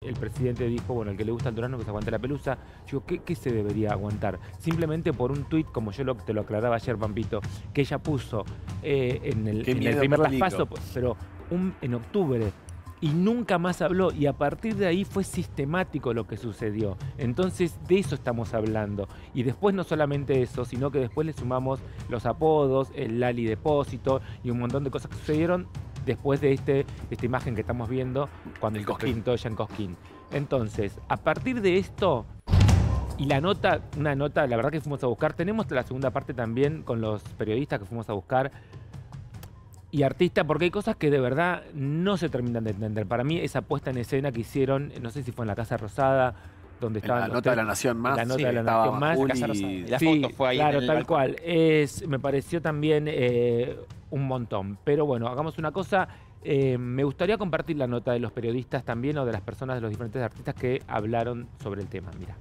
el presidente dijo, bueno, el que le gusta el durazno que se aguante la pelusa. Yo digo, ¿qué se debería aguantar? Simplemente por un tuit, como yo te lo aclaraba ayer, Pampito, que ella puso en el primer Las Paso, pero en octubre, y nunca más habló, y a partir de ahí fue sistemático lo que sucedió. Entonces de eso estamos hablando, y después no solamente eso, sino que después le sumamos los apodos, el Lali Depósito y un montón de cosas que sucedieron después de esta imagen que estamos viendo cuando se presentó ella en Cosquín. Entonces, a partir de esto, y la nota, una nota, la verdad que fuimos a buscar, tenemos la segunda parte también con los periodistas que fuimos a buscar, y artistas, porque hay cosas que de verdad no se terminan de entender. Para mí esa puesta en escena que hicieron, no sé si fue en la Casa Rosada, donde estaban la nota de la Nación Más. La nota de la Nación Más. La foto fue ahí. Claro, tal cual. Me pareció también un montón. Pero bueno, hagamos una cosa. Me gustaría compartir la nota de los periodistas también, o de las personas, de los diferentes artistas que hablaron sobre el tema. Mira.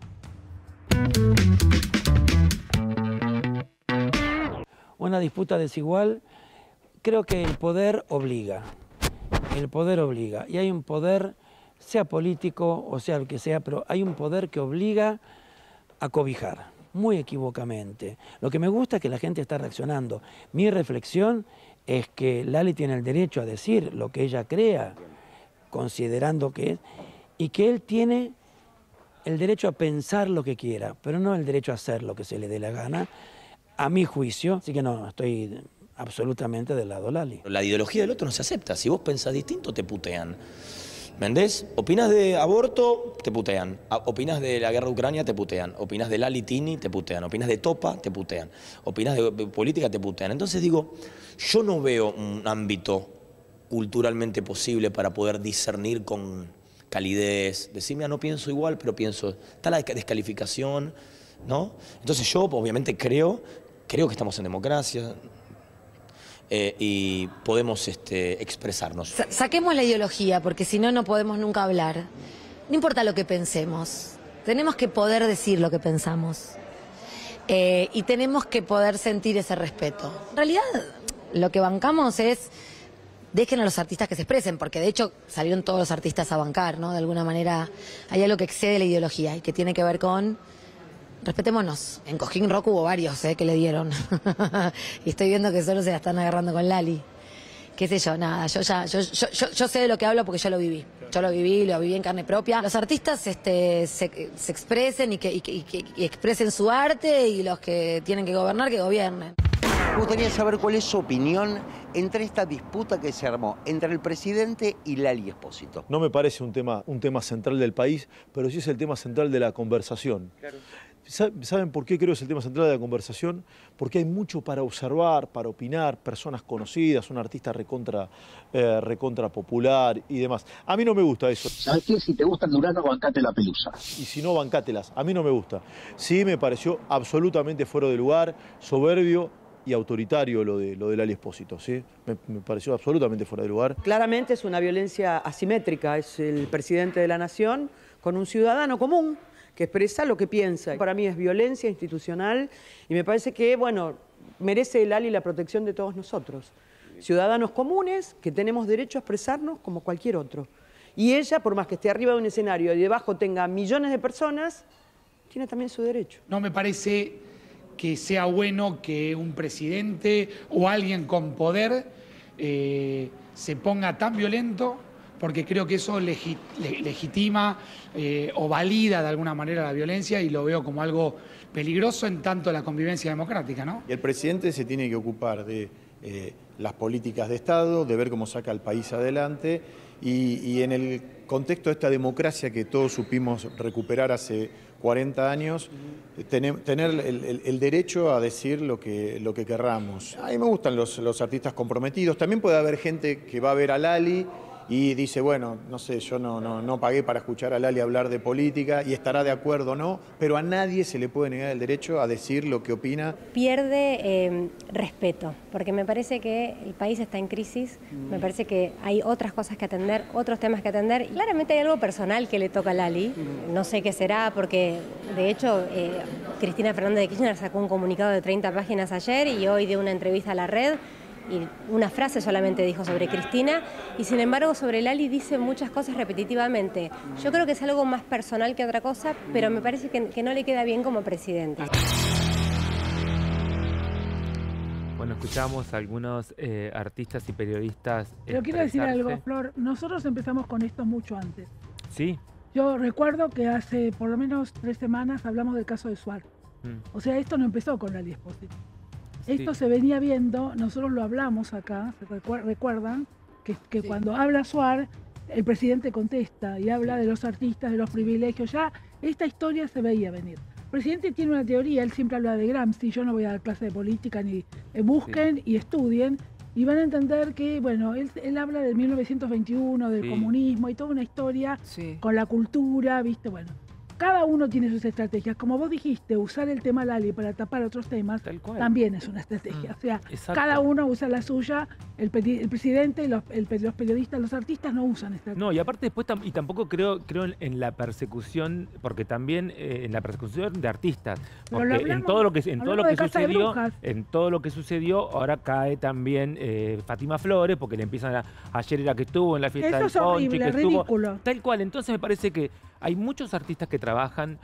Una disputa desigual. Creo que el poder obliga, y hay un poder, sea político o sea el que sea, pero hay un poder que obliga a cobijar, muy equivocamente. Lo que me gusta es que la gente está reaccionando. Mi reflexión es que Lali tiene el derecho a decir lo que ella crea, considerando que es, y que él tiene el derecho a pensar lo que quiera, pero no el derecho a hacer lo que se le dé la gana, a mi juicio. Así que no, estoy absolutamente del lado Lali. La ideología del otro no se acepta. Si vos pensás distinto, te putean. ¿Entendés? Opinás de aborto, te putean. Opinás de la guerra de Ucrania, te putean. Opinás de Lali Tini, te putean. Opinás de Topa, te putean. Opinás de política, te putean. Entonces digo, yo no veo un ámbito culturalmente posible para poder discernir con calidez. Decirme, no pienso igual, pero pienso. Está la descalificación, ¿no? Entonces yo, obviamente, creo que estamos en democracia. Y podemos expresarnos. Saquemos la ideología, porque si no, no podemos nunca hablar. No importa lo que pensemos, tenemos que poder decir lo que pensamos. Y tenemos que poder sentir ese respeto. En realidad, lo que bancamos es, dejen a los artistas que se expresen, porque de hecho salieron todos los artistas a bancar, ¿no? De alguna manera hay algo que excede la ideología y que tiene que ver con... Respetémonos. En Cosquín Rock hubo varios que le dieron. Y estoy viendo que solo se la están agarrando con Lali. Qué sé yo, nada. Yo sé de lo que hablo porque yo lo viví. Yo lo viví en carne propia. Los artistas se expresen y que expresen su arte, y los que tienen que gobernar, que gobiernen. Me gustaría saber cuál es su opinión entre esta disputa que se armó entre el presidente y Lali Espósito. No me parece un tema central del país, pero sí es el tema central de la conversación. Claro. ¿Saben por qué creo que es el tema central de la conversación? Porque hay mucho para observar, para opinar, personas conocidas, un artista recontra popular y demás. A mí no me gusta eso. ¿Sabes qué? Si te gusta el durazno, bancate la pelusa. Y si no, bancátelas. A mí no me gusta. Sí me pareció absolutamente fuera de lugar, soberbio y autoritario lo de Lali Espósito, ¿sí? Me pareció absolutamente fuera de lugar. Claramente es una violencia asimétrica. Es el presidente de la nación con un ciudadano común que expresa lo que piensa. Para mí es violencia institucional y me parece que, bueno, merece Lali la protección de todos nosotros. Ciudadanos comunes que tenemos derecho a expresarnos como cualquier otro. Y ella, por más que esté arriba de un escenario y debajo tenga millones de personas, tiene también su derecho. No me parece que sea bueno que un presidente o alguien con poder se ponga tan violento, porque creo que eso legitima o valida de alguna manera la violencia, y lo veo como algo peligroso en tanto la convivencia democrática, ¿no? Y el presidente se tiene que ocupar de las políticas de Estado, de ver cómo saca al país adelante, y en el contexto de esta democracia que todos supimos recuperar hace 40 años, tener el derecho a decir lo que querramos. A mí me gustan los artistas comprometidos. También puede haber gente que va a ver a Lali y dice, bueno, no sé, yo no pagué para escuchar a Lali hablar de política, y estará de acuerdo o no, pero a nadie se le puede negar el derecho a decir lo que opina. Pierde respeto, porque me parece que el país está en crisis, me parece que hay otras cosas que atender, otros temas que atender. Y claramente hay algo personal que le toca a Lali, no sé qué será, porque de hecho Cristina Fernández de Kirchner sacó un comunicado de 30 páginas ayer, y hoy dio una entrevista a La Red, y una frase solamente dijo sobre Cristina, y sin embargo sobre Lali dice muchas cosas repetitivamente. Yo creo que es algo más personal que otra cosa, pero me parece que no le queda bien como presidente. Bueno, escuchamos a algunos artistas y periodistas. Pero quiero decir algo, Flor, nosotros empezamos con esto mucho antes. Sí. Yo recuerdo que hace por lo menos 3 semanas hablamos del caso de Suárez. O sea, esto no empezó con Lali Espósito. Esto se venía viendo, nosotros lo hablamos acá, ¿se recuerdan? Que cuando habla Suárez, el presidente contesta y habla de los artistas, de los privilegios. Ya esta historia se veía venir. El presidente tiene una teoría, él siempre habla de Gramsci, yo no voy a dar clase de política, ni busquen y estudien, y van a entender que, bueno, él habla de 1921, del comunismo y toda una historia con la cultura, ¿viste? Bueno, cada uno tiene sus estrategias. Como vos dijiste, usar el tema Lali para tapar otros temas también es una estrategia. O sea, cada uno usa la suya, el presidente, los periodistas, los artistas no usan estrategias. No, y aparte después y tampoco creo en la persecución, porque también en la persecución de artistas, porque en todo lo que sucedió, ahora cae también Fátima Flores, porque le empiezan ayer era que estuvo en la fiesta del Ponchi, que estuvo tal cual. Entonces me parece que hay muchos artistas que trabajan,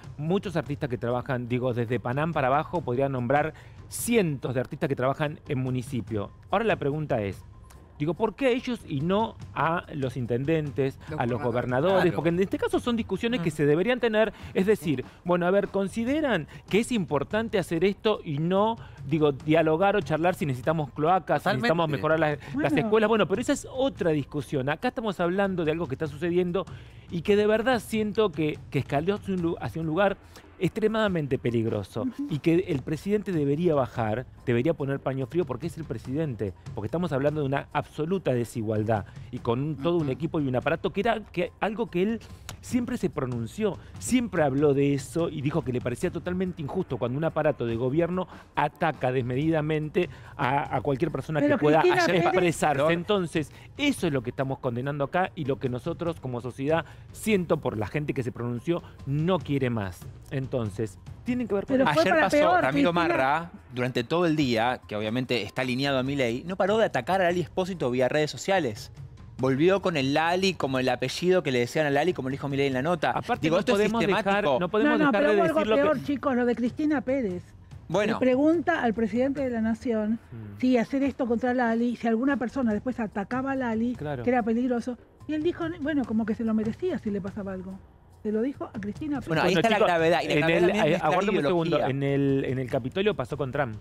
digo, desde Panam para abajo, podría nombrar cientos de artistas que trabajan en municipio. Ahora la pregunta es, digo, ¿por qué a ellos y no a los intendentes, a los gobernadores? Claro. Porque en este caso son discusiones que se deberían tener, es decir, bueno, a ver, ¿consideran que es importante hacer esto y no, digo, dialogar o charlar si necesitamos cloacas, si necesitamos mejorar las escuelas? Bueno, pero esa es otra discusión. Acá estamos hablando de algo que está sucediendo y que de verdad siento que escaló hacia un lugar extremadamente peligroso y que el presidente debería bajar, debería poner paño frío porque es el presidente, porque estamos hablando de una absoluta desigualdad y con todo un equipo y un aparato que era algo que él siempre se pronunció, siempre habló de eso y dijo que le parecía totalmente injusto cuando un aparato de gobierno ataca desmedidamente a cualquier persona que pueda expresarse. Entonces, eso es lo que estamos condenando acá y lo que nosotros como sociedad, siento por la gente que se pronunció, no quiere más. Entonces, tienen que ver con eso. Ayer pasó Ramiro Marra, durante todo el día, que obviamente está alineado a Milei, no paró de atacar a Lali Espósito vía redes sociales. Volvió con el Lali como el apellido que le decían a Lali, como le dijo Milei en la nota. Aparte, no podemos dejar de decir lo peor, chicos, lo de Cristina Pérez. Bueno. Le pregunta al presidente de la Nación si hacer esto contra Lali, si alguna persona después atacaba a Lali, que era peligroso. Y él dijo, bueno, como que se lo merecía si le pasaba algo. Se lo dijo a Cristina Pérez. Bueno, ahí está la gravedad. Aguárdame un segundo, en el Capitolio pasó con Trump.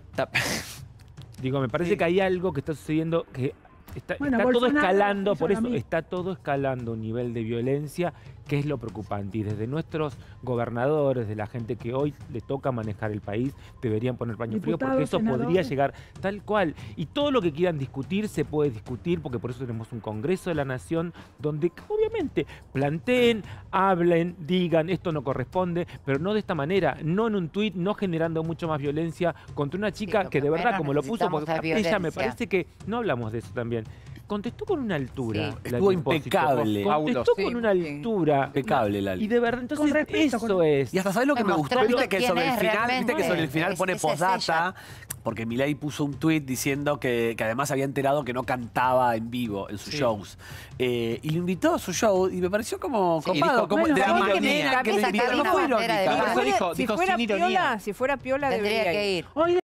Digo, me parece que hay algo que está sucediendo que está todo escalando, por eso está todo escalando un nivel de violencia que es lo preocupante. Y desde nuestros gobernadores, de la gente que hoy le toca manejar el país, deberían poner paño frío porque eso podría llegar tal cual. Y todo lo que quieran discutir se puede discutir porque por eso tenemos un Congreso de la Nación donde obviamente planteen, hablen, digan esto no corresponde, pero no de esta manera, no en un tuit, no generando mucho más violencia contra una chica que de verdad, como lo puso, porque ella me parece que no hablamos de eso también. Contestó con una altura. Estuvo impecable. Contestó con una altura. Impecable, Lali. Y de verdad, entonces eso es. Y hasta ¿sabes lo que me gustó? Viste que sobre el final pone postdata, porque Milei puso un tuit diciendo que además había enterado que no cantaba en vivo en sus shows. Y lo invitó a su show y me pareció como copado. Como de la manera que lo invitó. No fue irónica. Si fuera piola, debería ir.